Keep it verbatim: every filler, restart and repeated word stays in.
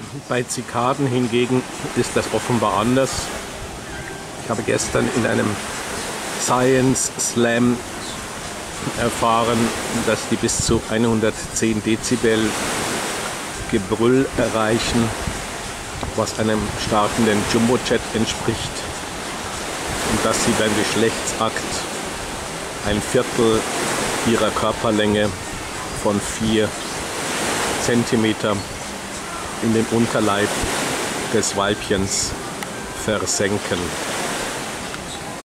Bei Zikaden hingegen ist das offenbar anders. Ich habe gestern in einem Science Slam erfahren, dass die bis zu hundertzehn Dezibel Gebrüll erreichen, was einem startenden Jumbojet entspricht, und dass sie beim Geschlechtsakt ein Viertel ihrer Körperlänge von vier Zentimeter in den Unterleib des Weibchens versenken.